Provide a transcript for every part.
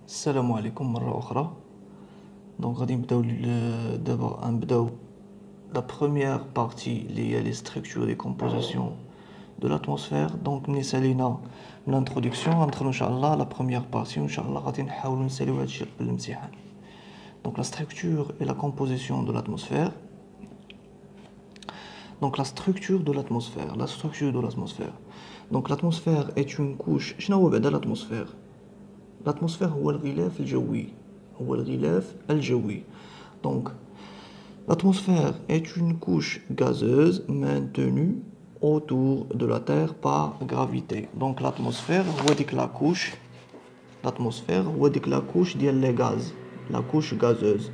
السلام عليكم مرة أخرى. دونك غادي نبداو دابا غنبداو لا بروميير بارتي اللي هي لي ستركتور دي كومبوزيسيون دو لاتموسفير. دونك ملي سالينا الانتروداكسيون غندخلو ان شاء الله لا بروميير بارتي، وان شاء الله غادي نحاولو نساليو هادشي قبل الامتحان. دونك لا ستركتور اي لا كومبوزيسيون دو لاتموسفير. Donc la structure de l'atmosphère, la structure de l'atmosphère. Donc l'atmosphère est une couche. شنو هو بعدا l'atmosphère؟ L'atmosphère هو الغلاف الجوي، هو الغلاف الجوي. Donc l'atmosphère est une couche gazeuse maintenue autour de la Terre par gravité. Donc l'atmosphère هو ديك la couche، l'atmosphère هو ديك la couche ديال les gaz، la couche gazeuse.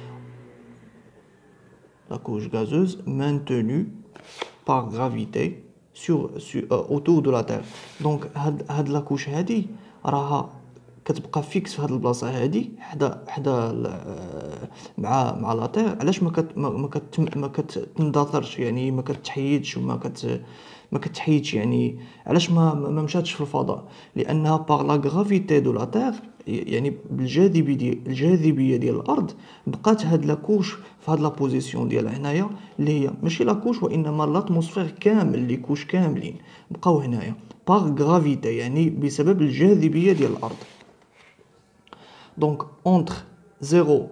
La couche gazeuse maintenue par gravité autour de la Terre. Donc هاد la couche هادي راها كتبقى فيكس في هاد البلاصه هادي حدا مع لا تير. علاش ما كتندثرش، يعني ما كتحيدش ما كتحيدش، يعني علاش ما مشاتش في الفضاء؟ لانها باغ لا غرافيتي دو لا تير، يعني الجاذبيه ديال الارض بقات هاد لاكوش في هاد لا بوزيسيون ديال هنايا، اللي هي ماشي لاكوش وانما لاتموسفير كامل، لي كوش كاملين بقاو هنايا باغ غرافيتي، يعني بسبب الجاذبيه ديال الارض. Donc entre 0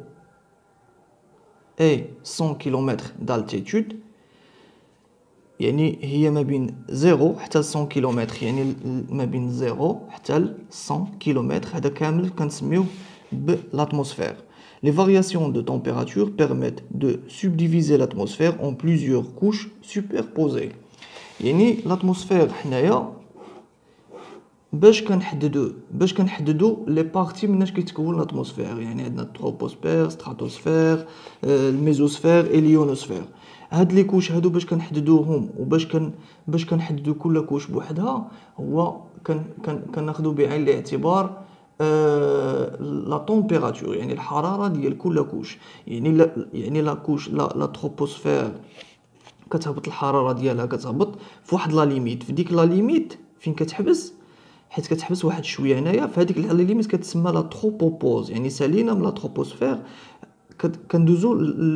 et 100 km d'altitude، يعني هي ما بين 0 حتى 100 كيلومتر، يعني ما بين 0 حتى 100 كيلومتر هذا كامل كنسميوه بالاتموسفير. Les variations de température permettent de subdiviser l'atmosphère en plusieurs couches superposées. يعني l'atmosphère حنايا باش كنحددو لي بارتي مناش كيتكون لاتموسفير. يعني عندنا التروبوسفير، ستراتوسفير، الميزوسفير، اليونوسفير. هاد لي كوش هادو باش كنحددوهم باش كنحددو كل كوش بوحدها، هو كناخدو بعين الاعتبار لا طومبيراتور، يعني الحراره ديال كل كوش. يعني لا كوش لا تروبوسفير كتهبط الحراره ديالها، كتهبط في واحد لا ليميت، في ديك لا ليميت فين كتحبس، حيت كتحبس واحد شويه هنايا في هذيك لا ليميت كتسمى لا تروبوبوز. يعني سالينا من لا تروبوسفير كندوزو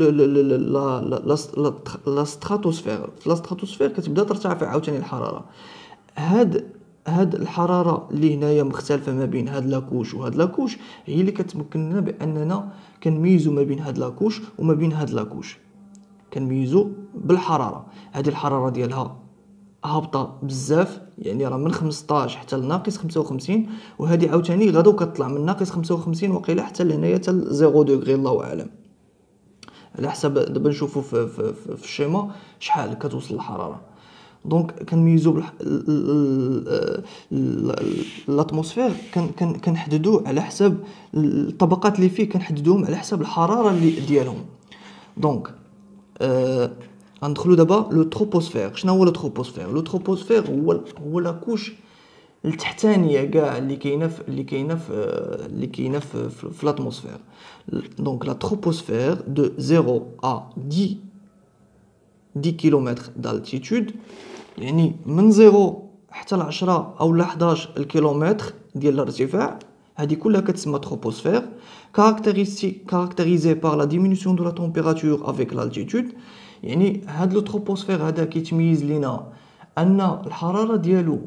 لا ستراتوسفير. في لا ستراتوسفير كتبدا ترتفع عاوتاني الحراره. هاد الحراره اللي هنايا مختلفه ما بين هاد لاكوش وهاد لاكوش هي اللي كتمكننا باننا كنميزو ما بين هاد لاكوش وما بين هاد لاكوش، كنميزو بالحراره. هذه الحراره ديالها هابطه بزاف، يعني راه من 15 حتى لناقص 55، وهذه عاوتاني غادو كتطلع من ناقص 55 وقيله حتى لهنايا حتى 0 دوغري، الله اعلم. على حسب دابا نشوفوا في الشيما شحال كتوصل الحراره. دونك كنميزو الاتموسفير كنحددوه على حسب الطبقات اللي فيه، كنحددوهم على حسب الحراره اللي ديالهم. دونك غندخلو دابا لو تروبوسفير. شنو هو لو تروبوسفير؟ لو تروبوسفير هو لا كوش التحتانيه كاع اللي كاينه في الاتموسفير. دونك لا تروبوسفير دو 0 à 10 كيلومتر d'altitude، يعني من 0 حتى ل 10 او ل 11 الكيلومتر ديال الارتفاع، هذه كلها كتسمى troposphère. caractérisée par la diminution de la température avec l'altitude. يعني هاد لو تروبوسفير هذا كيتميز لينا ان الحراره ديالو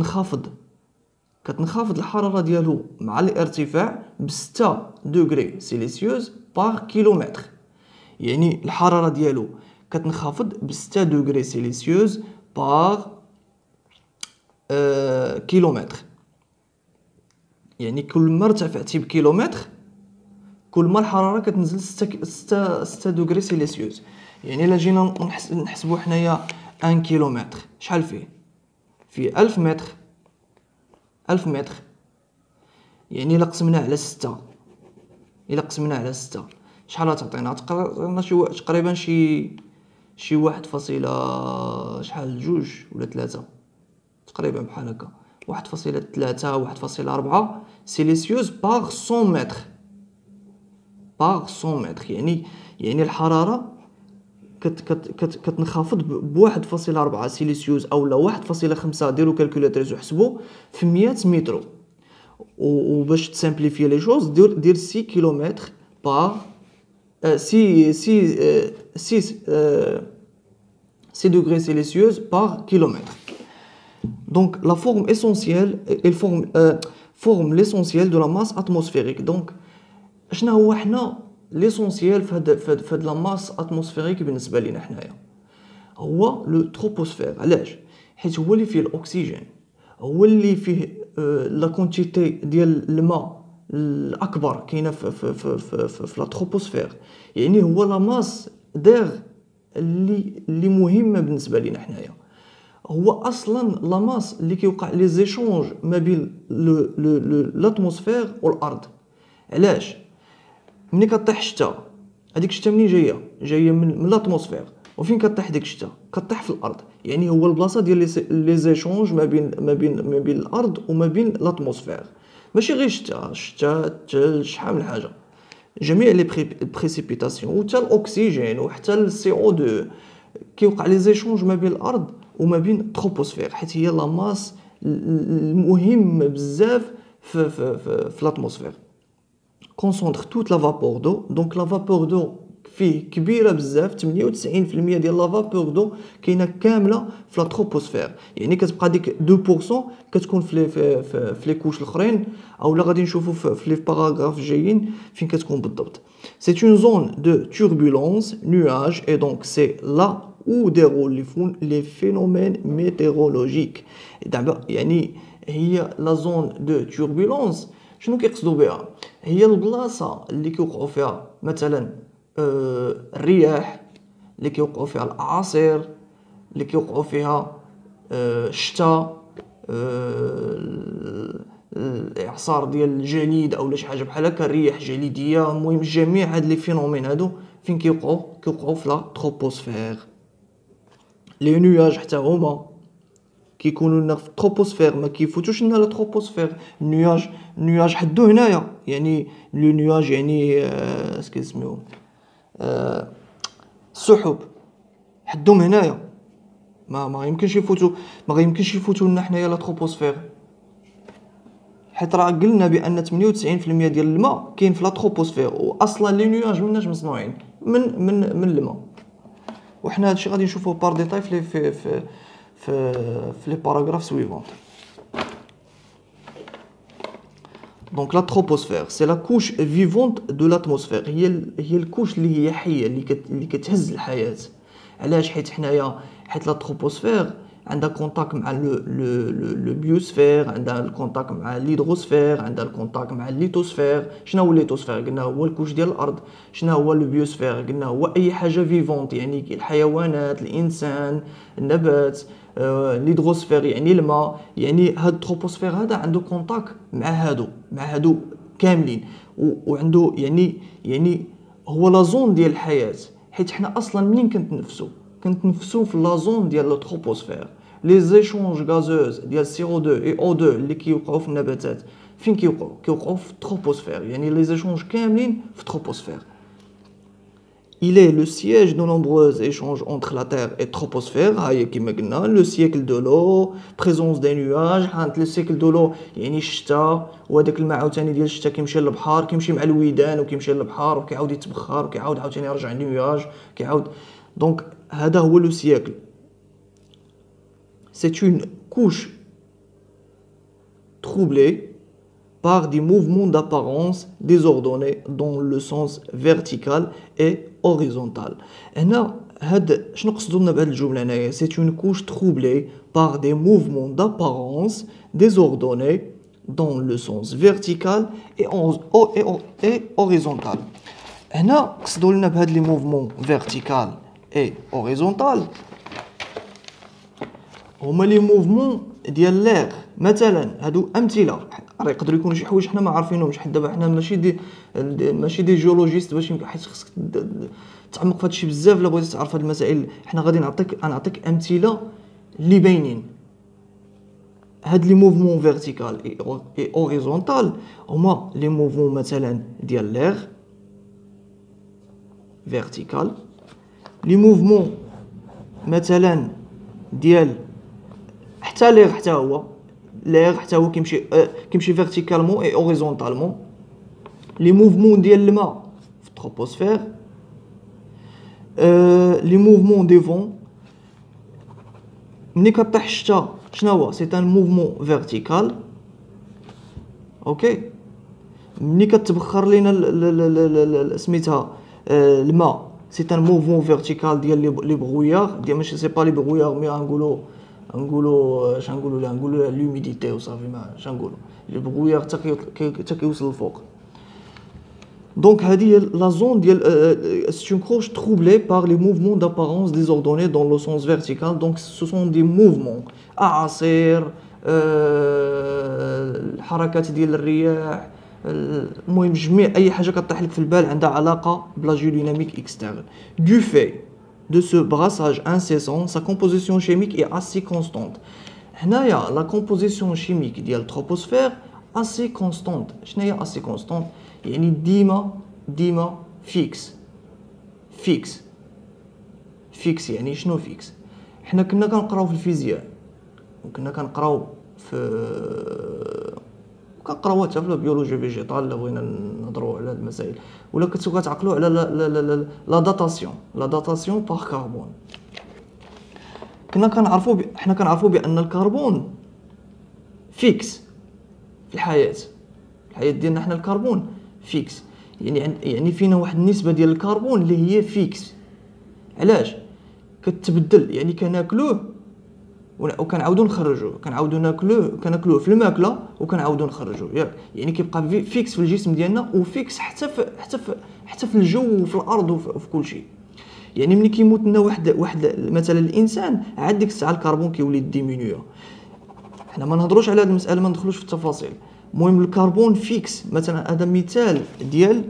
كتنخفض الحراره ديالو مع الارتفاع ب 6 دوغري سيليسيوس بار كيلومتر. يعني الحراره ديالو كتنخفض ب 6 دوغري سيليسيوس بار كيلومتر. يعني كل ما ارتفعتي بكيلومتر كل ما الحراره كتنزل 6 دوغري سيليسيوس. يعني الا جينا نحسبوا حنايا 1 كيلومتر شحال فيه 1000 متر. 1000 متر يعني الا قسمنا على 6، شحال غتعطينا؟ تقريبا شي 1 فاصلة شحال، 2 ولا 3 تقريبا بحال هكا، 1.3 1.4 سيليسيوس باغ 100 متر. يعني الحراره كتنخفض ب 1.4 سيليسيوس او لا 1.5. ديروا كالكولاتريس وحسبوا في 100 متر. وباش تسامبليفي لي شوز دير 6 كيلومتر بار 6 degrés Celsius par kilomètre. Donc la forme essentielle, elle forme l'essentiel de la masse atmosphérique. Donc شنو هو حنا l'essentiel في هاد لا ماس اتموسفيريك بالنسبه لينا حنايا؟ هو لو تروبوسفير. علاش؟ حيت هو اللي فيه الاكسجين، هو اللي فيه لا كونتيتي ديال الماء الاكبر كاينه في لا تروبوسفير. يعني هو لا ماس دير اللي مهمه بالنسبه لينا حنايا. هو اصلا لا ماس اللي كيوقع لي زيشونج ما بين لاتموسفير والارض. علاش؟ ملي كطيح الشتاء، هذيك الشتاء منين جايه من لاتموسفير، وفين كطيح ديك الشتاء؟ كطيح في الارض. يعني هو البلاصه ديال لي زيشونج ما بين الارض وما بين لاتموسفير. ماشي غير الشتاء الثلج، شحال من حاجه. جميع لي بريسيبيتاسيون وحتى الاكسجين وحتى السي او 2 كيوقع لي زيشونج ما بين الارض وما بين التروبوسفير، حيت هي لا ماس المهمه بزاف في لاتموسفير. كونسونطر توت لا فابور دو. دونك لا فابور دو فيه كبيره بزاف، 98% ديال لا فابور دو كاينه كامله في لا تروبوسفير. يعني كتبقى ديك 2% كتكون في لي كوش الاخرين، اولا غادي نشوفوا في لي باراغراف جايين فين كتكون بالضبط. سي اون زون دو توربولونس نواج اي دونك سي لا où déroulent les phénomènes météorologiques. يعني هي لا زون دو توربولونس. شنو كيقصدوا بها؟ هي البلاصه اللي كيوقعوا فيها مثلا الرياح، اللي كيوقعوا فيها الاعاصير، اللي كيوقعوا فيها الشتاء، الاعصار ديال الجليد او شي حاجه بحال هكا، الرياح جليديه. المهم جميع هاد لي فينومين هادو فين كيوقعوا في لا تروبوسفير. لي نواج حتى هما كيكونوا لنا في التروبوسفير، ما كيفوتوش لنا لا تروبوسفير. النواج حدو هنايا، يعني لو نواج يعني اش كيسميوه السحب، حدهم هنايا. ما يمكنش يفوتوا، ما غيمكنش يفوتوا لنا حنايا لا تروبوسفير، حيت راه قلنا بان 98% ديال الماء كاين في لا تروبوسفير، واصلا لي نواج مناش مصنوعين من الماء. وحنا هادشي غادي نشوفوه بار ديتاي في لي باراغراف سويفونت. دونك لا تروبوسفير سي لا كوش فيفونت دو لاتموسفير. هي الكوش اللي هي حيه، اللي كتهز الحياه. علاش؟ حيت لا تروبوسفير عندها كونتاك مع لو بيوسفير، عندها الكونتاك مع ليدروسفير، عندها الكونتاك مع الليتوسفير. شنو هو الليتوسفير؟ قلنا هو الكوش ديال الارض. شنو هو لو بيوسفير؟ قلنا هو اي حاجه فيفونت، يعني الحيوانات، الانسان، النبات. ليدروسفير يعني الماء. يعني هاد التروبوسفير هذا عنده كونتاك مع هادو كاملين، وعنده يعني هو لا زون ديال الحياه. حيت حنا اصلا منين كنتنفسوا في لا زون ديال لو تروبوسفير. لي زيشونج غازوز ديال CO2 اي O2 اللي كيوقعوا في النباتات فين كيوقعوا في التروبوسفير. يعني لي زيشونج كاملين في التروبوسفير. Il est le siège de nombreux échanges entre la Terre et la troposphère. هاي كيما قلنا le siècle de l'eau, présence des nuages. هانت le siècle de l'eau يعني الشتاء، وهذاك الماء عاوتاني ديال الشتاء كيمشي للبحر، كيمشي مع الويدان وكيمشي للبحر وكيعاود يتبخر وكيعاود عاوتاني يرجع للنيواج كيعاود. دونك هذا هو لو سيكل. C'est une couche troublée par des mouvements d'apparence désordonnés dans le sens vertical et horizontal. هنا هاد شنو قصدوا لنا بهاد الجمله هنايا؟ C'est une couche troublée par des mouvements d'apparence désordonnés dans le sens vertical et horizontal. هنا قصدوا لنا بهاد لي موفمون vertical et horizontal هما لي موفمون ديال لير. مثلا هادو امثله، راه يقدروا يكونوا شي حوايج حنا ما عارفينهمش، حيت دابا حنا ماشي دي جيولوجيست باش يمكن، حيت خصك تعمق في هادشي بزاف الا بغيتي تعرف هاد المسائل. حنا غادي نعطيك امثله اللي باينين. هاد لي موفمون فيرتيكال اي اوريزونتال هما لي موفمون مثلا ديال لير فيرتيكال، لي موفمون مثلا ديال حتى لير حتى هو l'air حتى هو كيمشي verticalement et horizontalement. les mouvements ديال الماء في التروبوسفير. les mouvements des vents ملي كطيح الشتا شنو هو؟ سي ان موفمون فيرتيكال. اوكي. ملي كتبخر لينا سميتها الماء سي ان موفمون فيرتيكال ديال لي بغويار ديال ماشي سي با لي بغويار مي غنقولوا شنقولوا لها نقولوا لوميديتي وصافي ما شنقولوا لي بغويار حتى كيوصل للفوق. Donc, la zone c'est une couche troublée par les mouvements d'apparence désordonnés dans le sens vertical. Donc, ce sont des mouvements. أعاصير الحركات ديال الرياح المهم جميع أي حاجة كطيح لك في البال عندها علاقة بلا géodynamique externe. Du fait de ce brassage incessant, sa composition chimique est assez constante. هنايا la composition chimique ديال التروبوسفير assez constante. شنو هي assez constante؟ يعني ديما فيكس يعني شنو فيكس؟ حنا كنا كنقراو في الفيزياء وكنا كنقراو كنقراو حتى في البيولوجي فيجيتال الا بغينا نهضروا على هاد المسائل ولا كنتو كتعقلوا على لا داتاسيون باغ كربون. حنا كنعرفوا بان الكربون فيكس في الحياه ديالنا. حنا الكربون فيكس يعني فينا واحد النسبه ديال الكربون اللي هي فيكس. علاش كتبدل؟ يعني كناكلوه وكنعاودو نخرجوه، كناكلوه في الماكله وكنعاودو نخرجوه ياك. يعني كيبقى فيكس في الجسم ديالنا وفيكس حتى في الجو وفي الارض وفي كل شيء. يعني ملي كيموت لنا واحد مثلا الانسان عاد ديك الساعه الكربون كيولي ديمينيو. حنا ما نهضروش على هذه المساله، ما ندخلوش في التفاصيل. المهم الكربون فيكس. مثلا هذا مثال ديال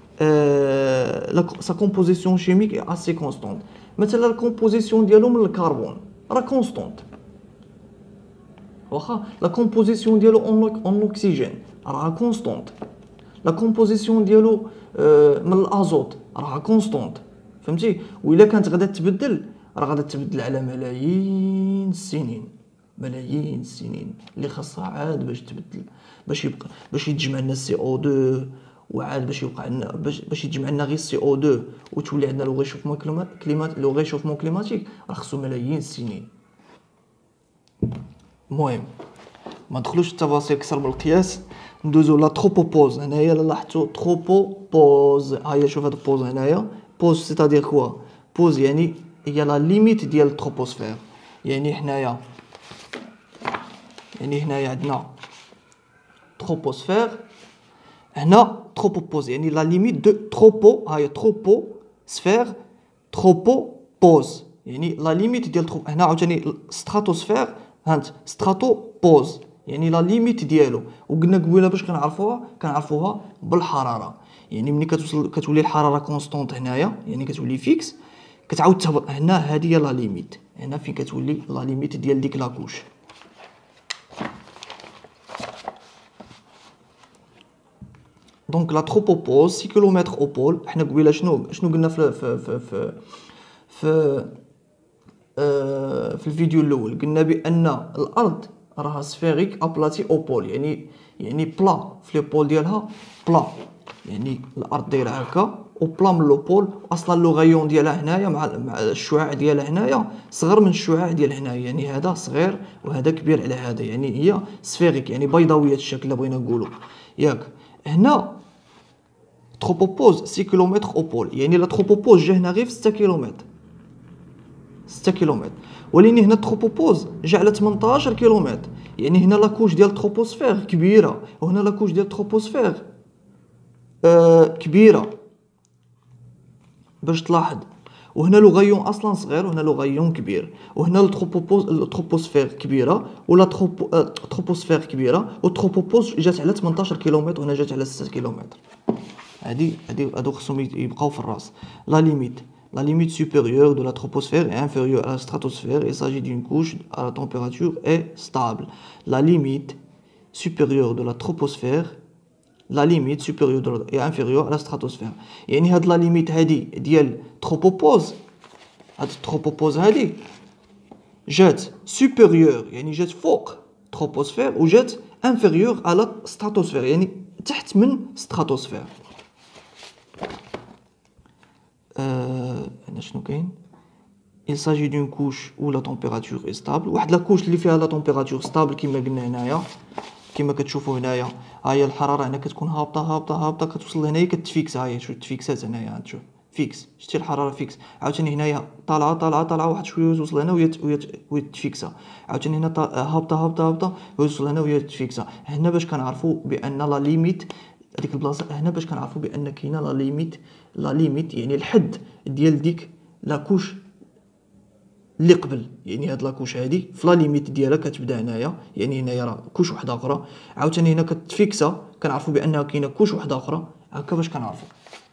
سا كومبوزيسيون شيميك اي اسي كونستانت. مثلا الكومبوزيسيون ديالو من الكربون راه كونستانت، واخا لا كومبوزيسيون ديالو اون اوكسيجين راه كونستانت، لا كومبوزيسيون ديالو من الازوت راه كونستانت. فهمتي؟ وإلا كانت غادا تبدل راه غادا تبدل على ملايين السنين اللي خاصها عاد باش تبدل، باش يتجمع لنا سي او 2 وعاد باش يوقع لنا باش يتجمع لنا غير سي او 2 وتولي عندنا لو ريشوفمون كليماتيك راه خصو ملايين السنين. المهم ما ندخلوش في التفاصيل اكثر من القياس، ندوزو لا تروبوبوز. هنايا لاحظتوا تروبوبوز، ها هي شوف هاد البوز هنايا. بوز سيتادير كوا؟ بوز يعني هي لا ليميت ديال التروبوسفير. يعني هنايا عندنا تروبوسفير، هنا تروبوبوز يعني لا ليميت دو تروبو. ها هي تروبوسفير تروبوبوز يعني لا ليميت ديال هنا عاوتاني ستراتوسفير هانت ستراتوبوز يعني لا ليميت ديالو. وقلنا قبيله باش كنعرفوها بالحراره. يعني ملي كتولي الحراره كونستانت هنايا يعني كتولي فيكس، كتعاود تهبط هنا. هذه هي لا ليميت، هنا فين كتولي لا ليميت ديال ديك لاكوش. دونك لا تروبوبوز 6 كيلومتر او بول. حنا قبيله شنو قلنا في الفيديو الاول؟ قلنا بان الارض راها سفيريك ابلاتي او بول، يعني بلا في لي بول ديالها بلا، يعني الارض دايره هكا وبلا من لو بول. اصلا لو غيون ديالها هنايا مع الشعاع ديالها هنايا صغر من الشعاع ديال هنايا، يعني هذا صغير وهذا كبير على هذا، يعني هي سفيريك يعني بيضاويه الشكل بغينا نقولوا ياك. هنا تروبوبوز 6 كيلومتر او بول، يعني لا تروبوبوز جا هنا غير في 6 كيلومتر، ولكن هنا تروبوبوز جا على 18 كيلومتر. يعني هنا لاكوش ديال التروبوسفير كبيره وهنا لاكوش ديال التروبوسفير كبيره باش تلاحظ. وهنا لو غيون اصلا صغير وهنا لو غيون كبير، وهنا التروبوسفير كبيره ولا تروبوسفير كبيره، والتروبوبوز جات على 18 كيلومتر وهنا جات على 6 كيلومتر. هادو خصهم يبقاو في الراس. La limite supérieure de la troposphère est inférieure à la stratosphère. Il s'agit d'une couche à la température est stable. La limite supérieure de la troposphère est inférieure à la stratosphère. يعني هاد لا ليميت هادي ديال تروبوبوز، هاد التروبوبوز هادي جات supérieure يعني جات فوق troposphère وجات inférieure à la stratosphère يعني تحت من stratosphère. هنا شنو كاين؟ il s'agit d'une couche où la température est stable. واحد لا كوش اللي فيها لا température stable كما قلنا هنايا، كما كتشوفوا هنايا ها هي الحراره هنا كتكون هابطه هابطه هابطه كتوصل لهنايا كتفيكس. ها هي شوف تفيكسات هنايا تشوف فيكس، شتي الحراره فيكس. عاوتاني هنايا طالعه طالعه طالعه واحد شويه توصل هنا وهي تفيكسا. عاوتاني هنا هابطه هابطه هابطه وتوصل هنا وهي تفيكسا. هنا باش كنعرفوا بان لا ليميت هذيك البلاصه هنا باش كنعرفوا بان كاينه لا ليميت يعني الحد ديال ديك لا كوش اللي قبل. يعني هاد لاكوش هادي في لا ليميت ديالها كتبدا هنايا، يعني هنايا راه كوش وحده اخرى، عاوتاني هنا كتفيكسا كنعرفوا بانها كاينه كوش وحده اخرى. هكا باش كنعرفوا.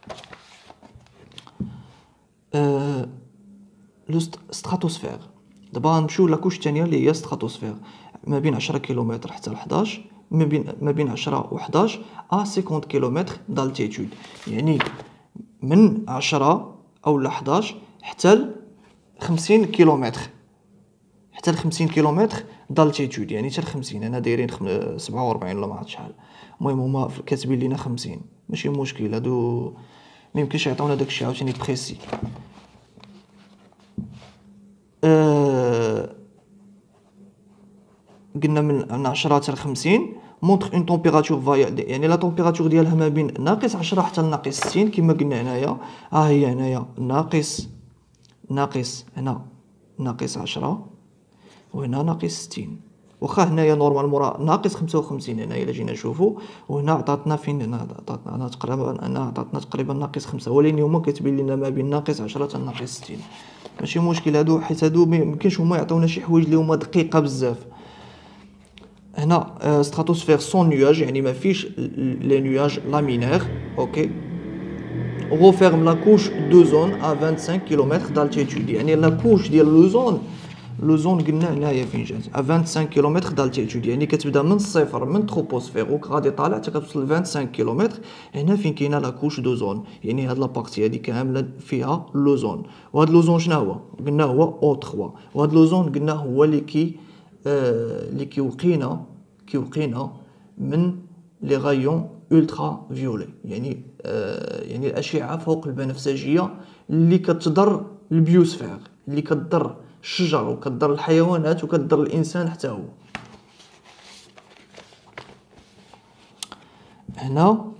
لو ستراتوسفير. دابا غنمشيو لاكوش الثانيه اللي هي ستراتوسفير، ما بين 10 كيلومتر حتى ل 11، ما بين 10 و 11 ا 50 كيلومتر دالتيتود، يعني من 10 او ل 11 حتى ل 50 كيلومتر، حتى ل 50 كيلومتر دالتيتود، يعني حتى ل 50. هنا دايرين 47 ولا ما عرفت شحال. المهم هما كاتبين لينا 50، ماشي مشكل. هادو ما يمكنش يعطيونا داكشي عاوتاني بريسي. قلنا من 10 حتى ل 50 مونطخ اون تمبيراتور يعني لا تمبيراتور ديالها ما بين ناقص 10 حتى لناقص 60 كما قلنا هنايا. ها هي هنايا ناقص هنا ناقص 10 وهنا ناقص 60. واخا هنايا نورمالمون ناقص 55 هنايا الا جينا نشوفو، وهنا عطاتنا فين؟ هنا عطاتنا تقريبا ناقص 5، ولكن هما كاتبين لنا ما بين ناقص 10 حتى ناقص 60. ماشي مشكل هادو، حيت هادو ما يمكنش هما يعطيونا شي حوايج اللي هما دقيقه بزاف. هنا ستراتوسفير سون نياج يعني ما فيش لي نياج لامينير. اوكي. referme la couche de zone à 25 km d'altitude، يعني لا كوش ديال لو زون قلنا هنايا فين جات à 25 km d'altitude، يعني كتبدا من الصفر من تروبوسفير وغادي طالع حتى كتوصل ل 25 كيلومتر. هنا فين كاينه لا كوش دو زون، يعني هاد لابارتي هادي كامله فيها لو زون. وهاد لو زون شنو هو؟ قلنا هو او 3. وهاد لو زون قلنا هو اللي كيوقينا من لي غايون ultra فيولي، يعني يعني الاشعه فوق البنفسجيه اللي كتضر البيوسفير، اللي كتضر الشجر وكتضر الحيوانات وكتضر الانسان حتى هو. هنا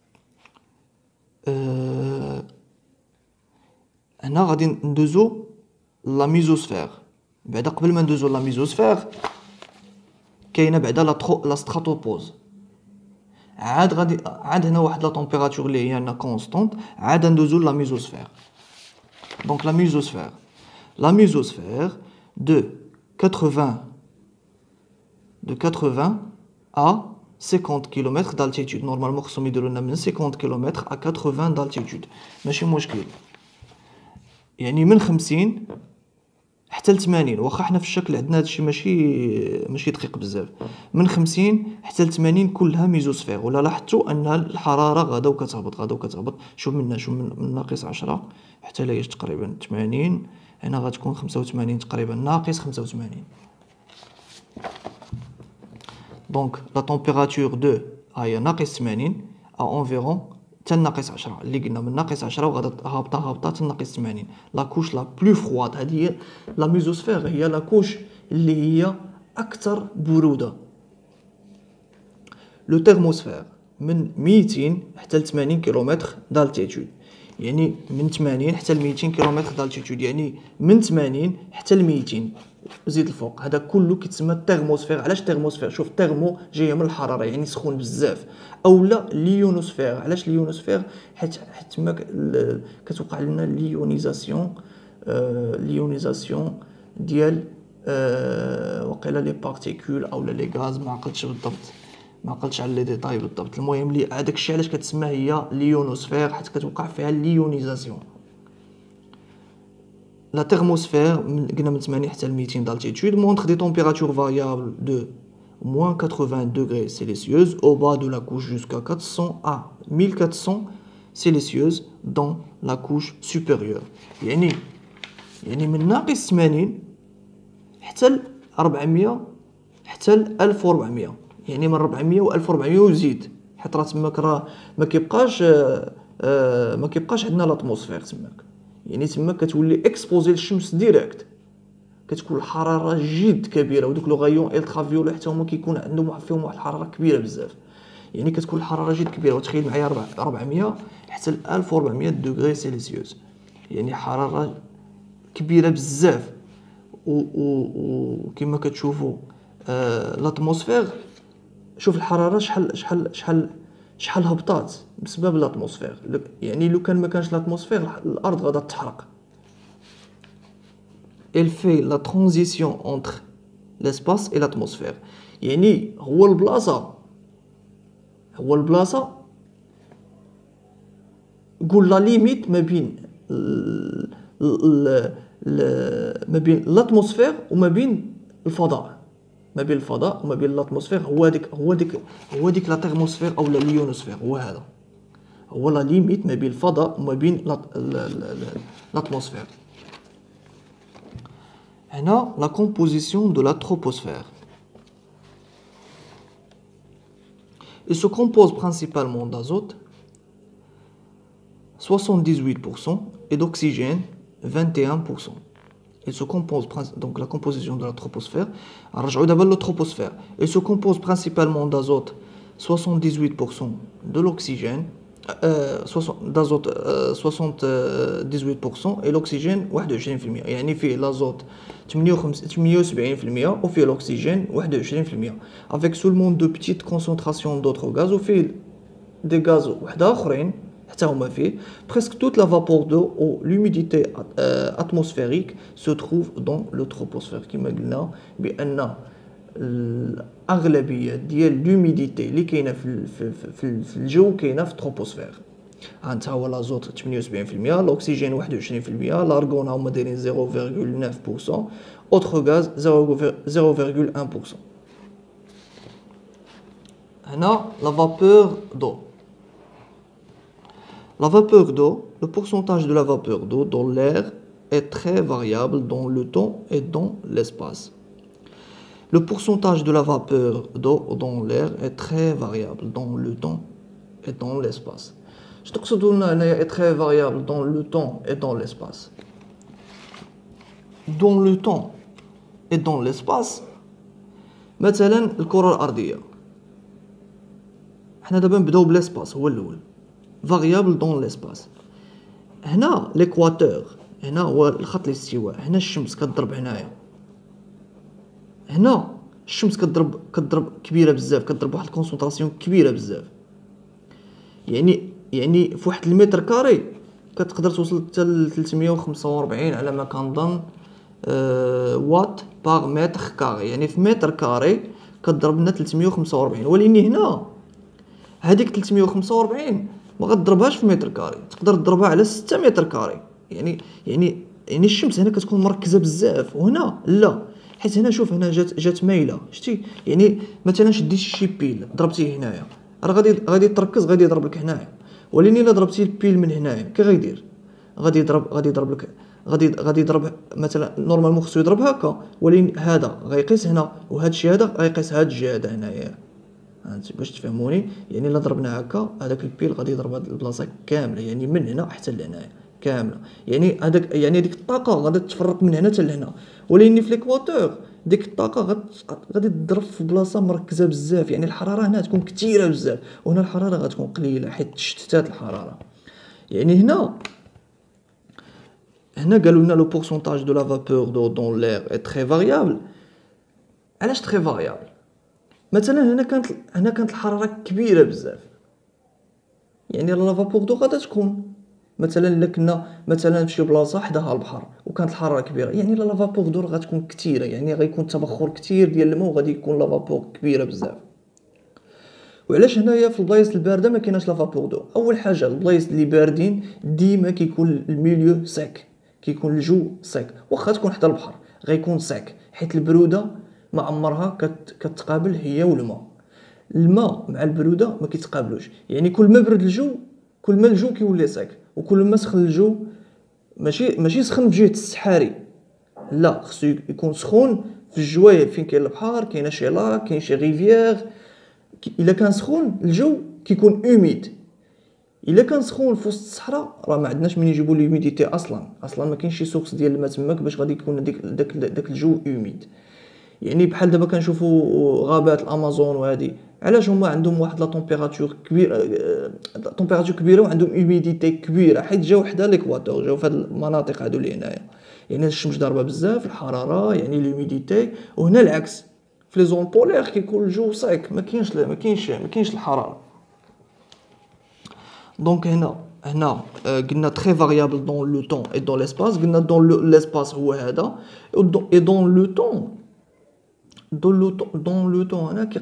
هنا غادي ندوزو لا ميزوسفير. بعدا قبل ما ندوزو لا ميزوسفير كاينه بعدا لا ستراتوبوز. عاد هنا واحد لا طومبيراتور اللي هي هنا كونستونت. عاد ندوزو لا ميزوسفير. دونك لا ميزوسفير de 80 à 50 km d'altitude. نورمالمون خصهم يديروا لنا من 50 كم à 80 d'altitude، ماشي مشكل. يعني من 50 حتى ل 80. واخا حنا في الشكل عندنا هادشي ماشي دقيق بزاف. من 50 حتى ل 80 كلها ميزوسفير. ولا لاحظتوا ان الحراره غادا وكتهبط. شوف من ناقص 10 حتى لهي تقريبا 80. هنا غتكون 85 تقريبا، ناقص 85. دونك لا تمبيراتور دو هي ناقص 80 ا انفيرون حتى ناقص 10، اللي قلنا من ناقص 10 وغادا هابطه حتى ناقص 80. لا كوش لا بلو فرواد هذه هي لا ميزوسفير، هي لا كوش اللي هي اكثر بروده. لو تيرموسفير من 200 حتى ل 80 كيلومتر دالتيتود، يعني من 80 حتى ل 200 كيلومتر دالتيتود، يعني من 80 حتى ل 200 زيد الفوق. هذا كله كيتسمى تيرموسفير. علاش تيرموسفير؟ شوف تيرمو جايه من الحراره يعني سخون بزاف. اولا ليونوسفير. علاش ليونوسفير؟ حيت تما كتوقع لنا ليونيزاسيون ديال وقيلا لي بارتيكول اولا لي غاز، ما عقلتش بالضبط، ما عقلتش على لي ديتاي بالضبط. المهم لي هذاك الشيء علاش كتسمى هي ليونوسفير، حيت كتوقع فيها ليونيزاسيون. La thermosphère, قلنا من 80 حتى ل 200 d'altitude, montre des températures variables de moins 80 degrés Celsius au bas de la couche jusqu'à 400 à 1400 Celsius dans la couche supérieure. يعني من ناقص 80 حتى ل 400 حتى ل 1400، يعني من 400 و 1400 وزيد، حيت راه تماك راه ما كيبقاش ما كيبقاش عندنا لاتموسفير تماك. يعني تماك كتولي اكسبوزي للشمس ديريكت، كتكون الحراره جد كبيره، ودوك لو غايون الترا فيولي حتى هما كيكون عندهم فيهم واحد الحراره كبيره بزاف. يعني كتكون الحراره جد كبيره، وتخيل معايا 400 حتى ل 1400 دوغري سيلسيوس، يعني حراره كبيره بزاف. وكما كتشوفوا لاتموسفير، شوف الحراره شحال هبطات بسبب لاتموسفير. يعني لو كان ما كانش لاتموسفير الارض غادا تحرق. elle fait la transition entre l'espace et l'atmosphère. يعني هو البلاصه قول لا ليميت ما بين ما بين الاتموسفير وما بين الفضاء، ما بين الفضاء وما بين الاتموسفير. هو ديك لا تيرموسفير او لا ليونوسفير، هو هذا هو لا ليميت ما بين الفضاء وما بين l'atmosphère. هنا la composition de la troposphère. Il se compose principalement d'azote 78% et d'oxygène 21%. Il se compose donc la composition de la troposphère. Alors d'abord la troposphère. Il se compose principalement d'azote 78%, de l'oxygène d'azote 78% et l'oxygène 21%. يعني فيه l'azote 78% وفيه l'oxygène 21%. Avec seulement de petites concentrations d'autres gaz, وفيه des gaz وحده اخرين حتى هما فيه. Presque toute la vapeur d'eau ou l'humidité atmosphérique se trouve dans le troposphère. كما قلنا بان الاغلبيه ديال لوميديتي اللي كاينه في الجو كاينه في التروبوسفير. انت هو لازوت 78%، الاكسجين 21%، لارغون هما دايرين 0.9%، اوتر غاز 0.1%. هنا لا فابور دو. La vapeur d'eau, le pourcentage de la vapeur d'eau dans l'air est très variable dans le temps et dans l'espace. Le pourcentage de la vapeur d'eau dans l'air est très variable dans le temps et dans l'espace. Je te dis est très variable dans le temps et dans l'espace. Dans le temps et dans l'espace, مثلا الكرة الأرضية. احنا دابا نبداو بالاسباس، هو الأول. variable dans l'espace. هنا l'équateur، هنا هو الخط الاستواء، هنا الشمس كتضرب هنايا، هنا الشمس كتضرب كبيره بزاف، كتضرب واحد الكونسونطراسيون كبيره بزاف. يعني في واحد المتر كاري كتقدر توصل حتى ل 345 على ما كنظن وات باغ متر كاري. يعني في متر كاري كتضرب لنا 345. ولكن هنا هذيك 345 ما غتضربهاش في متر كاري، تقدر تضربها على 6 متر كاري. يعني الشمس هنا كتكون مركزه بزاف، وهنا لا، حيت هنا شوف هنا جات مايله، شتي؟ يعني مثلا شديتي شي بيل ضربتيه هنايا، راه غادي تركز، غادي يضرب لك هنايا. ولكن الا ضربتي البيل من هنايا كي غيدير؟ غادي يضرب لك، غادي يضرب مثلا نورمالمون خصو يضرب هكا، ولكن هذا غيقيس هنا، وهذا الشيء هذا غيقيس هاد الجهه هذا هنايا. هانتي باش تفهموني. يعني الا ضربنا هكا هذاك البيل غادي يضرب هاد البلاصه كامله، يعني من هنا حتى لهنايا كامله. يعني ديك الطاقه غادي تفرق من هنا حتى لهنا. ولكن في ليكواتور ديك الطاقه غادي تضرب في بلاصه مركزه بزاف، يعني الحراره هنا تكون كثيره بزاف، وهنا الحراره غتكون قليله حيت تشتتات الحراره. يعني هنا قالوا لنا لو بورسونتاج دو لا فابور دون لير اي تري فاريابل. علاش تري فاريابل؟ مثلا هنا كانت الحراره كبيره بزاف، يعني لا فابور دو غادا تكون مثلا الا كنا مثلا فشي بلاصه حداها البحر وكانت الحراره كبيره، يعني لا فابور دو غتكون كثيره، يعني غيكون تبخر كثير ديال الماء وغادي يكون لا فابور كبيره بزاف. وعلاش هنايا في البلايص البارده ما كايناش لا فابور دو؟ اول حاجه البلايص اللي باردين ديما كيكون الميليو سيك، كيكون الجو سيك، واخا تكون حدا البحر غيكون سيك، حيت البروده ما عمرها كتقابل هي الماء مع البروده ما كيتقابلوش. يعني كل ما برد الجو كل ما الجو كيولي سيك، وكل ما سخن الجو ماشي سخن في جهه السحاري، لا، خصو يكون سخون في الجوايل فين كاين البحر كاينه شي لاك كاين شي ريفيير. الا كان سخون الجو كيكون اوميد. الا كان سخون في وسط الصحراء راه ما عندناش من يجيبوا لوميديتي اصلا ما كاينش شي سورس ديال الماء تماك باش غادي يكون داك الجو اوميد. يعني بحال دابا كنشوفوا غابات الامازون وهذه علاش هما عندهم واحد لا طومبيراتور كبيره طومبيراتور كبيره وعندهم اوميديتي كبيره حيت جاو حدا ليكواتور جاو في هاد المناطق هادو اللي هنايا. يعني الشمس ضاربه بزاف الحراره يعني لوميديتي. وهنا العكس في لي زون بولير كيكون الجو سيك ما كاينش الحراره. دونك هنا قلنا تري فاريابل دون لو طون اي دون ليسباس. قلنا دون ليسباس هو هذا اي دون لو طون. دون لو طون هنا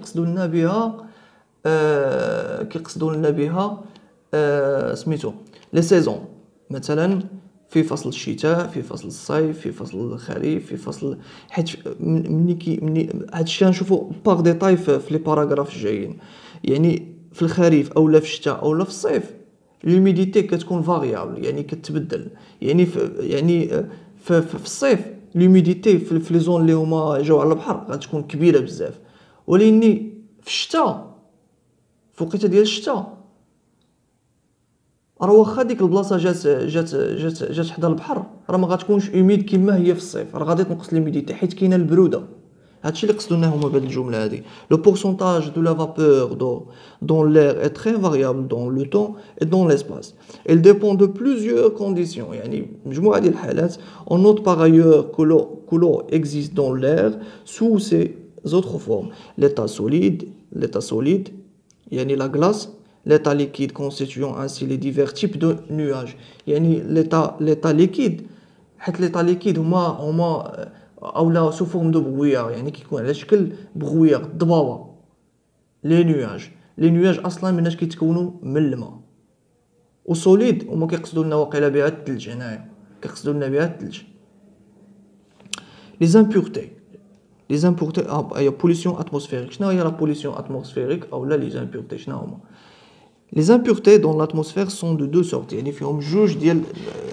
كيقصدوا لنا بها سميتو لي سيزون. مثلا في فصل الشتاء في فصل الصيف في فصل الخريف في فصل حيت مني هادشي غنشوفو باغ ديتاي في لي باراغراف الجايين. يعني في الخريف اولا في الشتاء اولا في الصيف لوميديتي كتكون فاريابل يعني كتبدل. يعني في الصيف لوميديتي في لي زون اللي هما جاو على البحر غتكون كبيره بزاف. ولكن في الشتاء في وقيته ديال الشتاء راه واخا ديك البلاصه جات حدا البحر راه ما غتكونش اوميد كما هي في الصيف راه غادي تنقص لوميديتي حيت كاينه البروده. هادشي اللي قصدو لنا هما بهاد الجمله هادي. لو بورسونتاج دو لا vapeur dans l'air est très variable dans le temps et dans l'espace. Il dépend de plusieurs conditions. يعني مجموعه ديال الحالات. On note par ailleurs que l'eau existe dans l'air sous ses autres formes. L'état solide يعني la glace, l'état liquide constituant ainsi les divers types de nuages. يعني l'état liquide حيت l'état liquide هما اولا سو فورم دو بغويار يعني كيكون على شكل بغويار ضبابه. لي نيواج اصلا مناش كيتكونوا من الماء. وسوليد هما كيقصدوا لنا واقيلا بها الثلج. هنايا كيقصدوا لنا بها الثلج. لي زامبورتي هي بوليسيون اتموسفيريك. شنو هي لا بوليسيون اتموسفيريك اولا لي زامبورتي شنو هما؟ لي زامبورتي دون لاتموسفير سون دو دو سورت. يعني فيهم جوج ديال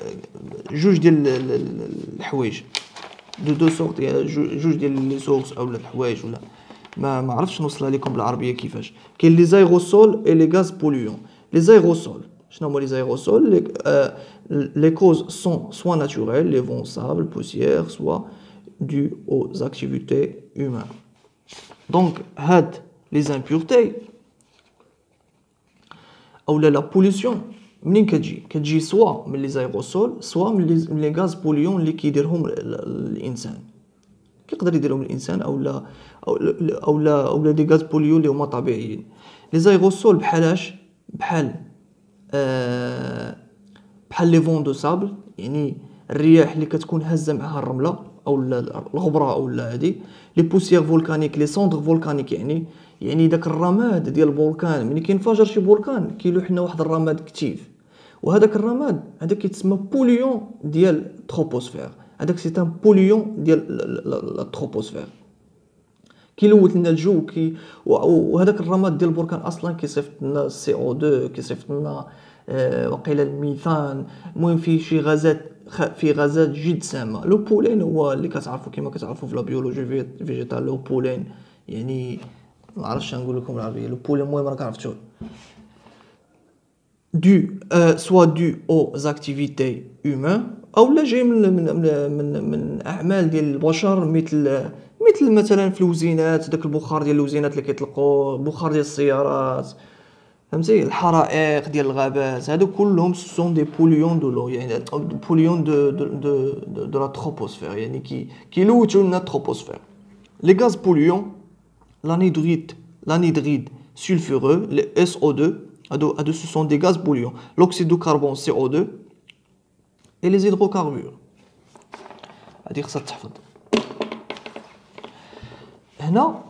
الحوايج دو سورت. يعني جوج ديال لي سورس اولا الحوايج ولا ما عرفتش نوصلها لكم بالعربيه كيفاش. كاين لي زايروسول اي لي غاز بوليون. لي زايروسول شنو هما لي زايروسول؟ لي كوز سون سوا ناتوريل لي فون سابل بوسيير سوا dû aux activités humaines. Donc هاد لي زامبورتي اولا لا بوليسيون منين كتجي سوا من لي زايروسول سوا من لي غاز بوليون اللي كيديرهم الانسان. كيقدر يديرهم الانسان اولا دي غاز بوليون اللي هما طبيعيين. لي زايروسول بحالاش بحال لي فون دو سابل يعني الرياح اللي كتكون هازه معها الرمله او الغبره اولا هذه. لي بوسيير فولكانيك لي سوندر فولكانيك يعني داك الرماد ديال البولكان ملي كينفجر شي بولكان كيلوح لنا واحد الرماد كتيف. وهذاك الرماد هذا كيتسمى بوليون ديال التروبوسفير. هذاك سي ان بوليون ديال التروبوسفير كيلوث لنا الجو وهذاك الرماد ديال البركان اصلا كيصيفط لنا سي او 2 كيصيفط لنا وقيله الميثان. المهم فيه شي غازات جد سامه. لو بولين هو اللي كتعرفوا كما كتعرفوا في لا بيولوجي فيجيتال. لو بولين يعني ما عرفتش نقول لكم العربيه. لو بولين المهم راك عرفتوه. soit dû aux activités humaines اولا جاي من اعمال ديال البشر مثل مثلا في الوزينات داك البخار ديال الوزينات اللي كيطلقوا البخار ديال السيارات فهمتي الحرائق ديال الغابات هادو كلهم سون دي بوليون دو لو يعني بوليون دو لا تروبوسفير يعني كيلوثوا لنا التروبوسفير. لي غاز بوليون l'anhydride sulfureux les SO2 هادو ce sont des gaz polluants. L'oxyde de carbone CO2 et les hydrocarbures. هادي خصها تحفظ. هنا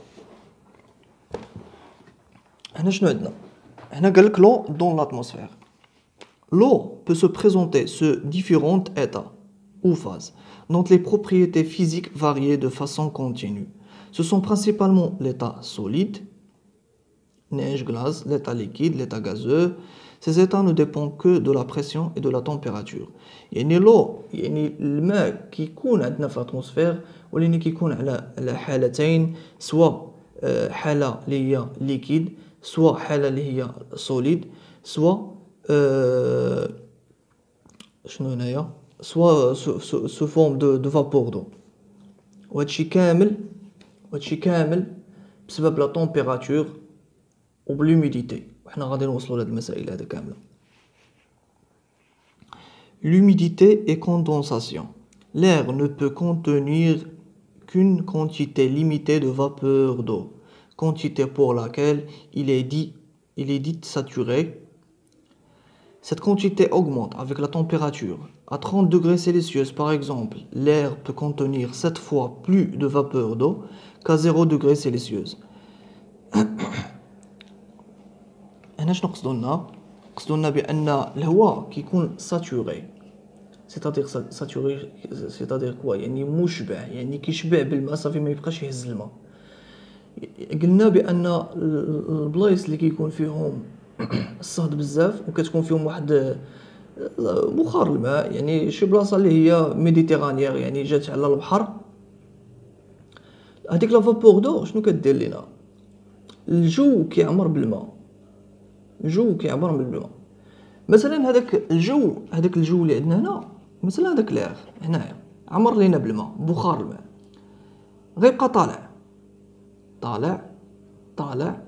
شنو عندنا؟ هنا قال لك l'eau dans l'atmosphère. L'eau peut se présenter sous différents états ou phases dont les propriétés physiques varient de façon continue. Ce sont principalement l'état solide, neige, glace, l'état liquide, l'état gazeux, Ces états ne dépendent que de la pression et de la température. يعني لو يعني الماء كيكون عندنا في الاتموسفير ولكن كيكون على حالتين، سواء حالة اللي هي ليكيد، سواء حالة اللي هي سوليد، سواء شنو هنايا، سواء سو فورم دو فابور دو. وهادشي كامل بسبب لا température و l'humidité. وحنا غادي نوصلوا لهاد المسائل هذا كامله. L'humidité et condensation. L'air ne peut contenir qu'une quantité limitée de vapeur d'eau, quantité pour laquelle il est dit saturé. Cette quantité augmente avec la température. À 30 degrés Celsius, par exemple, l'air peut contenir 7 fois plus de vapeur d'eau qu'à 0 degrés Celsius. هنا شنو قصدنا بأن الهواء كيكون ساتوري، سيتادير ساتوري سيتادير كوا، يعني مشبع، يعني كيشبع بالماء صافي ما يبقاش يهز الماء. قلنا بأن البلايص اللي كيكون فيهم الصهد بزاف وكتكون فيهم واحد بخار الماء، يعني شي بلاصه اللي هي ميديتيرانيير، يعني جات على البحر، هذيك لا فابور دو شنو كدير لينا؟ الجو كيعمر بالماء، مثلا هذاك الجو اللي عندنا هنا، مثلا هذاك الاير هنايا عمر لينا بالماء، بخار الماء غيبقى طالع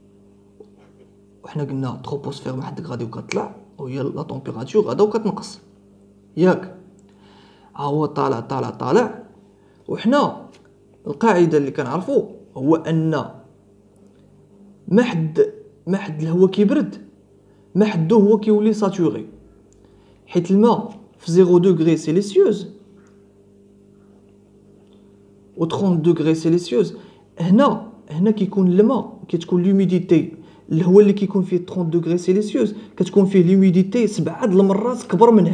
وحنا قلنا تروبوسفير ما حدك غادي وكتطلع، وهي لا طومبيراتور غادا وكتنقص، ياك هو طالع. وحنا القاعده اللي كنعرفوا هو ان ما حد الهواء كيبرد ما حدو هو كيولي ساتوري، حيت الماء في 0 دوغري سيليسيوس و 30 دوغري سيليسيوس، هنا كيكون الماء كتكون لوميديتي، الهواء اللي كيكون فيه 30 دوغري سيليسيوس كتكون فيه لوميديتي 7 المرات كبر من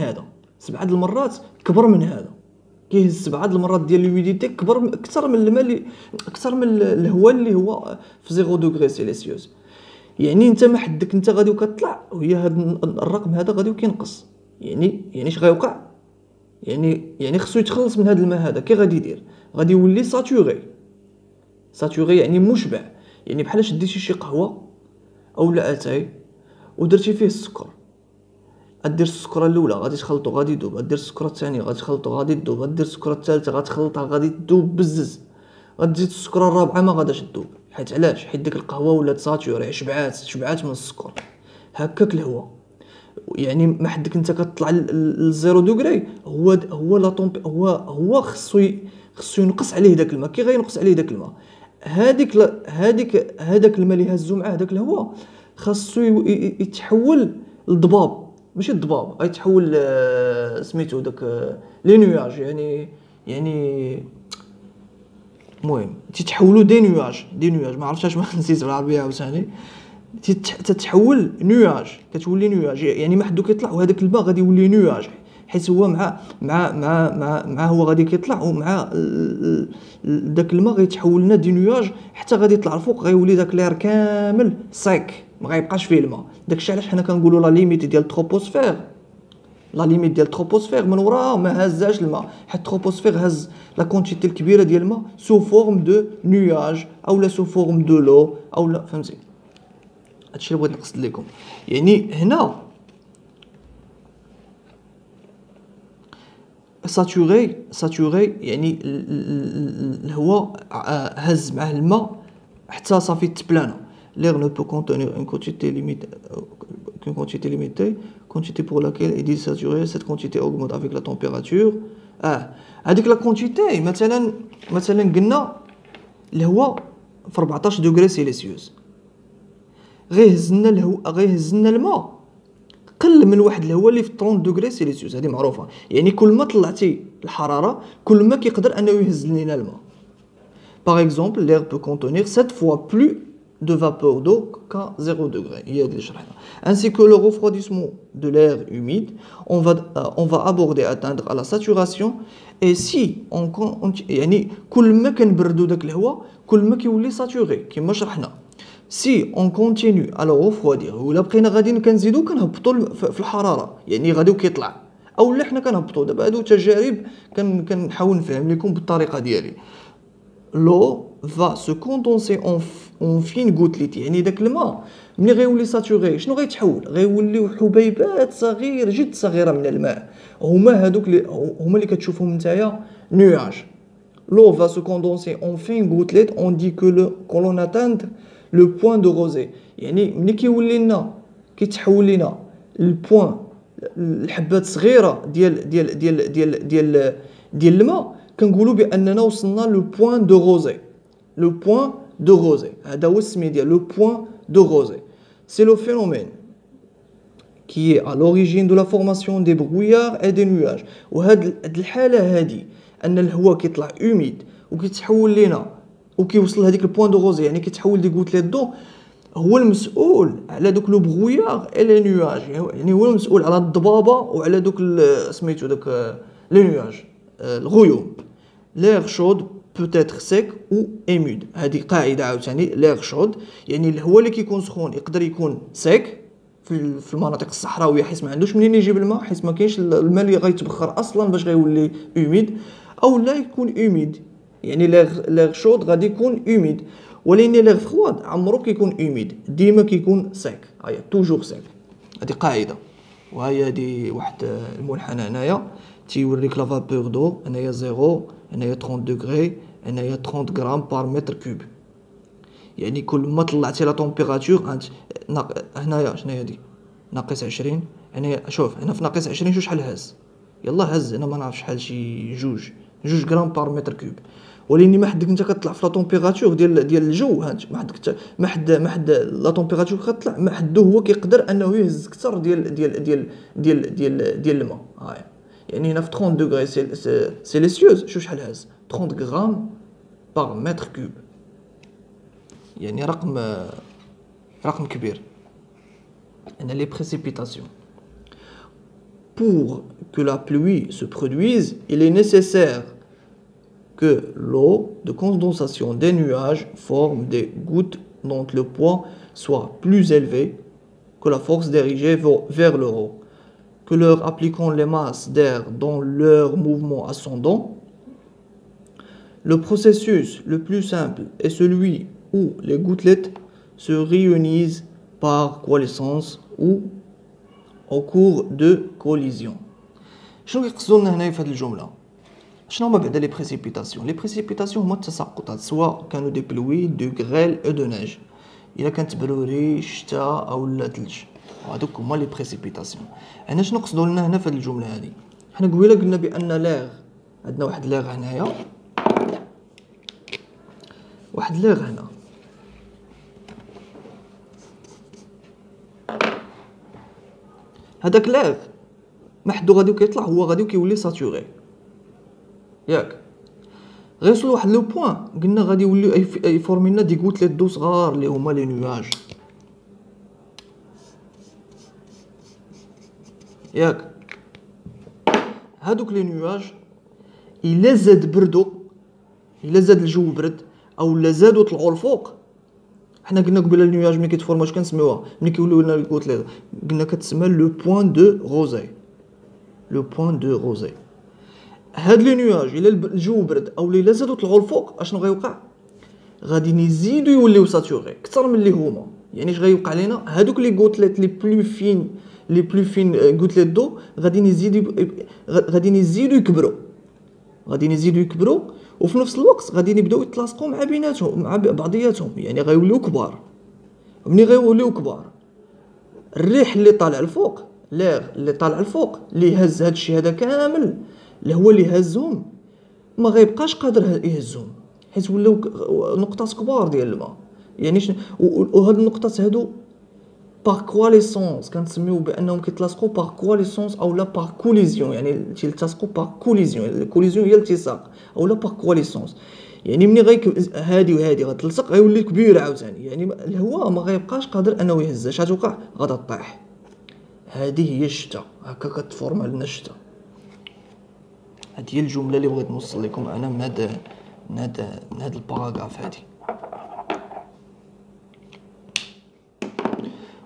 هذا، كيهز 7 المرات ديال لوميديتي اكثر من الماء اكثر من الهواء اللي هو في 0 دوغري سيليسيوس. يعني انت ما حدك انت غادي وكتطلع، وهي هذا الرقم هذا غادي وكينقص، يعني اش غيوقع؟ يعني خصو يتخلص من هذا الماء هذا، كي غادي يدير؟ غادي يولي ساتوري يعني مشبع. يعني بحال شديتي شي قهوه او لا اتاي ودرتي فيه السكر، غدير السكره الاولى غادي تخلطو غادي يذوب، غدير السكره الثانيه غادي تخلطو غادي تذوب، غدير السكره الثالثه غتخلطها غادي تذوب بزز، غتزيد السكره الرابعه ما غاداش تذوب، حيت علاش؟ حيت ديك القهوه ولات ساتوري، شبعات من السكر. هكاك الهواء، يعني ما حدك انت كتطلع ل0 دوغري، هو لا طومبي هو خصو ينقص عليه داك الماء. كي غينقص عليه داك الماء، هذاك الماء اللي هازو معاه داك الهواء خاصو يتحول لضباب، ماشي الضباب، غيتحول سميتو داك لي نياج، يعني المهم تتحولوا دي نياج ما عرفتش واش نسيت بالعربيه عاوتاني، تتحول نياج، كتولي نياج، يعني ما حدو كيطلع وهذاك الماء غادي يولي نياج، حيت هو مع هو غادي كيطلع، ومع داك الماء غيتحول لنا دي نياج حتى غادي يطلع الفوق، غيولي داك لير كامل سيك، ما غيبقاش فيه الماء. داكشي علاش حنا كنقولوا لا ليميت ديال التروبوسفير، من وراها ما هزاش الماء، حيت التروبوسفير هز لا كونتيتي الكبيره ديال الماء سو فورم دو نياج او لا سو فورم دو لو او لا، فهمتي؟ هادشي اللي بغيت نقصد لكم. يعني هنا ساتوري يعني الهواء هز معاه الماء حتى صافي تبلانا. L'air ne peut contenir une quantité limitée, quantité pour laquelle il est saturé. Cette quantité augmente avec la température. هذيك لا كونتيتي مثلا قلنا الهواء في 14 دوغري سيليسيوس، غيهز لنا الماء قل من واحد الهواء اللي في 30 دوغري سيليسيوس، هذه معروفه. يعني كل ما طلعتي الحراره كل ما كيقدر انه يهز لنا الماء. Par exemple, l'air peut contenir 7 fois plus de vapeur d'eau qu'à 0 degré. Ainsi que le refroidissement de l'air humide, on va aborder atteindre à la saturation. Et si on يعني كل ما كنبردو داك الهواء كل ما كيولي ساتوري كما شرحنا. سي اون كونتينيو الوغ غوفوادير، ولا بقينا غاديين كنزيدو كنهبطوا في الحراره، يعني غاديو كيطلع، او لا حنا كنهبطوا. دابا هادو تجارب كنحاول نفهم لكم بالطريقه ديالي. لو فا سو كوندونسي اون فين غوتليت، يعني داك الماء ملي غيولي ساتوري شنو غيتحول؟ غيوليو حبيبات صغيره جد صغيره من الماء، هما هادوك هما اللي كتشوفهم نتايا نياج. L'eau va se condenser en fines gouttelettes, on dit que l'on atteint le point de rosée. يعني ملي كيولي لنا كيتحول لنا البوان، الحبات صغيره ديال الماء، كنقولوا باننا وصلنا لو بوين دو روزي. لو بوين دو روزي هذا هو السميه ديال لو بوين دو روزي. سي لو فينومين qui est à l'origine de la formation des brouillards et des nuages. وهاد الحاله هادي ان الهواء كيطلع اوميد وكيتحول لينا وكيوصل لهذيك البوين دو روزي، يعني كيتحول دي غوتليت دو، هو المسؤول على دوك لو برويار اي لي نيواج، يعني هو المسؤول على الضبابه وعلى دوك سميتو دوك لي نيواج الغيوم. لير شود بوتيتر سيك او ايميد، هذه قاعده عاوتاني. لير شود يعني الهواء اللي كيكون سخون يقدر يكون سيك في المناطق الصحراويه، حيت ما عندوش منين يجيب الماء، حيت ما كاينش الماء اللي غيتبخر اصلا باش غيولي اوميد، او لا يكون اوميد، يعني لير شود غادي يكون اوميد، ولكن لير فرواد عمرو كيكون اوميد، ديما كيكون سيك، هيا توجور سيك. هذه قاعده. وهي هذه واحد المنحنى هنايا تيوريك لا فابور دو، هنايا زيرو، هنايا 30 دوغري، هنايا 30 غرام بار متر كوب. يعني كل ما طلعتي لا طومبيراتور هنايا شنو هي هادي ناقص 20، هنايا شوف هنا في ناقص 20 شو شحال هز، يلا هز انا ما نعرف شحال، شي جوج غرام بار متر كوب. ولكن ما حدك انت كتطلع في لا طومبيراتور ديال الجو، هانت ما حد لا طومبيراتور كتطلع ما حدو هو كيقدر انه يهز اكثر ديال الماء. هاي يعني هنا في 30 دوغري سيليسيوس شو شحال هز 30 غرام بار متر كوب، يعني رقم كبير. On a les précipitations. Pour que la pluie se produise, il est nécessaire que l'eau de condensation des nuages forme des gouttes dont le poids soit plus élevé que la force dirigée vers le haut, que leur appliquant les masses d'air dans leur mouvement ascendant. Le processus le plus simple est celui où les gouttelettes se réunissent par coalescence ou au cours de collision. شنو كيقصدوا لنا هنايا في هذه الجمله؟ شنو هما بعدا لي بريسيبيتاسيون؟ لي بريسيبيتاسيون هما التساقطات، سواء كانوا دي بلوي دو غريل او دو نيج، الا كانت بروري شتاء او لا ثلج، هذوك هما لي بريسيبيتاسيون. هنا شنو قصدوا لنا هنا في هذه الجمله هذه؟ حنا قبيله قلنا بان لاغ، عندنا واحد لاغ هنايا، واحد لاغ هنا، هذاك لاغ ما حدو غادي كيطلع، هو غادي كيولي ساتوري، ياك غيوصل لواحد لو بوين قلنا غادي يوليو يفورمي لنا دي غوتليت دو صغار اللي هما لي نيواج، ياك هادوك لي نيواج الا زاد بردو، الا زاد الجو برد او لا زادو طلعوا الفوق. حنا قلنا قبيله النيواج ملي كيتفورما اش كنسميوها ملي كيوليو لنا الكوتليت، قلنا كتسمى لو بوين دو روزي، لو بوين دو روزي. هاد لي نيواج الا الجو برد او الا زادو طلعوا الفوق اشنو غيوقع؟ غادي يزيدوا يوليو ساتوري اكثر من اللي هما. يعني اش غيوقع لينا؟ هادوك لي غوتليت لي بلو فين غوتليت دو غادي يزيدوا يكبروا، وفي نفس الوقت غادي يبداو يتلاصقوا مع بيناتهم مع بعضياتهم، يعني غيوليو كبار. ملي غيوليو كبار الريح اللي طالع الفوق، لاغ اللي طالع الفوق اللي هز هادشي هذا كامل اللي هو اللي هزهم ما غيبقاش قادر يهزهم، حيت ولاو نقطات كبار ديال الماء. يعني وهاد النقطات هادو باغ كواليسونس كنسميو بانهم كيتلاصقوا باغ كواليسونس او لا باغ كوليزيون، يعني تيلتصقوا باغ كوليزيون، الكوليزيون هي الالتصاق او لا باغ كواليسونس. يعني ملي هادي وهادي غتلصق غيولي كبير عاوتاني، يعني الهواء ما غيبقاش قادر انه يهزها. اش غتوقع؟ غادا طيح. هذه هي الشتاء، هكا كتفورم لنا الشتاء. هذه هي الجمله اللي بغيت نوصل لكم انا من هذا الباراغراف هذه.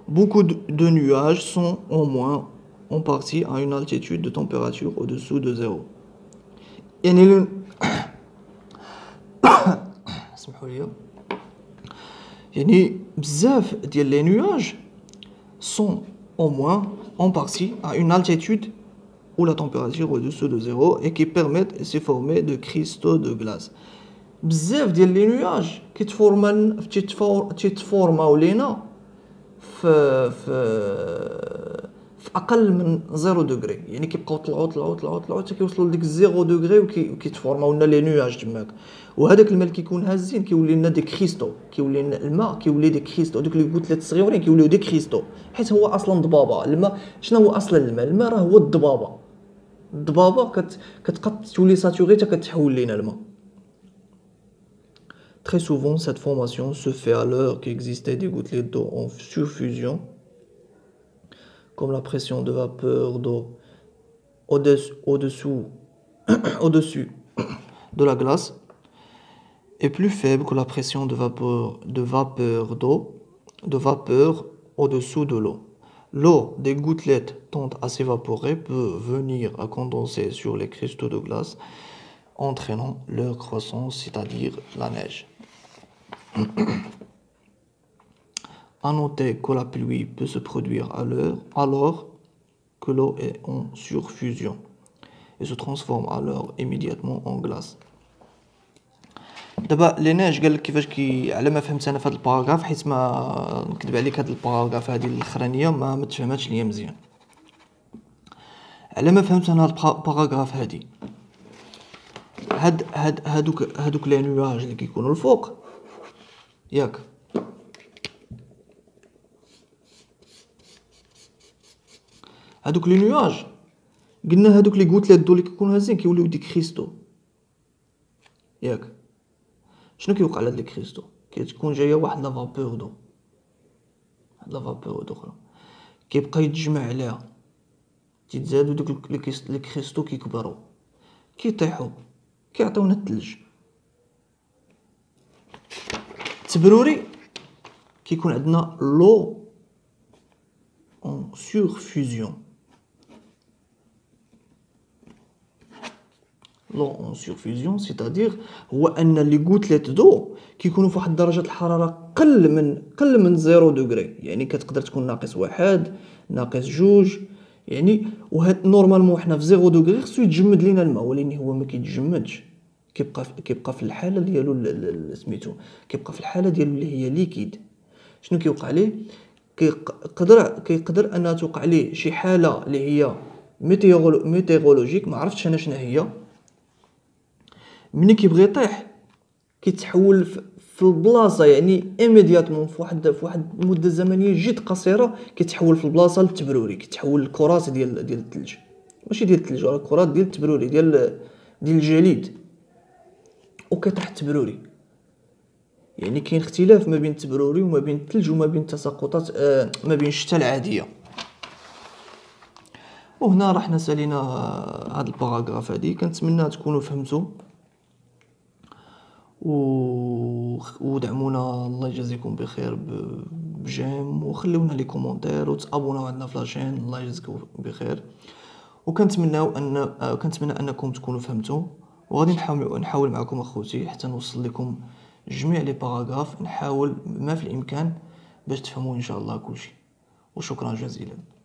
beaucoup de nuages sont au moins en partie à une altitude de température au-dessous de zéro. يعني اسمحوا لي يعني بزاف ديال لي nuages sont au moins en partie à une altitude où la température au-dessous de zéro et qui permettent de se former de cristaux de glace. بزاف ديال لي نياج تيتفورماو لينا في اقل من 0 دوغري، يعني كيبقاو طلعوا حتى كيوصلوا لديك 0 دوغري وكيتفورماو لنا لي نياج تماك. وهذاك الماء كيكون هازين كيولي لنا دي كريستو، كيولي لنا الماء كيولي دي كريستو، دوك لي كتلات الصغيورين كيوليو دي كريستو، حيت هو اصلا ضبابه. الماء شنو هو اصلا الماء راه هو الضبابه كتبقى تولي ساتوري حتى كتحول لينا الماء. Très souvent, cette formation se fait alors qu'existaient des gouttelettes d'eau en surfusion, comme la pression de vapeur d'eau au-dessus de la glace est plus faible que la pression de vapeur d'eau au-dessous de l'eau. L'eau des gouttelettes tend à s'évaporer, peut venir à condenser sur les cristaux de glace, entraînant leur croissance, c'est-à-dire la neige. À noter que la pluie peut se produire alors que l'eau est en surfusion et se transforme alors immédiatement en glace. دابا لي نيج قال لك كيفاش على ما فهمت انا في هذا الباراغراف، حيت ما نكذب عليك هذا الباراغراف هذه الاخرانيه ما تفهماتش ليا مزيان. على ما فهمت انا هذا الباراغراف هذه، هادوك لي نواج اللي كيكونوا الفوق ياك، هادوك لي نواج قلنا هادوك لي غوتلات دو اللي كيكونوا هازين كيوليو دي كريستو ياك. شنو كيوقع لهاد لي كريستو؟ كتكون جايه واحد لا فابور دو، واحد لا فابور دو اخرى كيبقى يتجمع عليها، تيتزادو دوك لي كريستو كيكبروا كيطيحوا كيعطيونا الثلج. التبروري كيكون عندنا لو اون سورفوزيون. لو اون سورفوزيون سيتادير هو ان لي غوتليت دو كيكونوا فواحد درجه الحراره قل من 0 دوغري، يعني كتقدر تكون ناقص 1 ناقص 2 يعني. وهاد نورمالمون حنا في 0 دوغري خصو يتجمد لينا الماء، ولكن هو ما كيتجمدش، كيبقى في الحاله ديالو سميتو، كيبقى في الحاله ديالو اللي هي ليكيد. شنو كيوقع ليه؟ كيقدر انها توقع ليه شي حاله اللي هي ميتيرولوجيك، ما عرفتش انا شنو هي. ملي كيبغي يطيح كيتحول في البلاصه، يعني ايميدياتمون في واحد المده زمنيه جد قصيره كيتحول في البلاصه للتبروري، كيتحول لكرات ديال الثلج، ماشي ديال الثلج راه كرات ديال التبروري ديال الجليد، وكيطيح التبروري. يعني كاين اختلاف ما بين التبروري وما بين الثلج وما بين التساقطات ما بين الشتاء العاديه. وهنا راح نسالينا هذا الباراغراف هذه، كنتمنى تكونوا فهمتوا ودعمونا. الله يجازيكم بخير بجيم، وخلونا لي كومونتير وتابوناو عندنا في لاشين. الله يجازيكم بخير، وكنتمنى انكم تكونوا فهمتوا، وغادي نحاول معكم اخوتي حتى نوصل لكم جميع لي باراغراف، نحاول ما في الامكان باش تفهموا ان شاء الله كلشي. وشكرا جزيلا.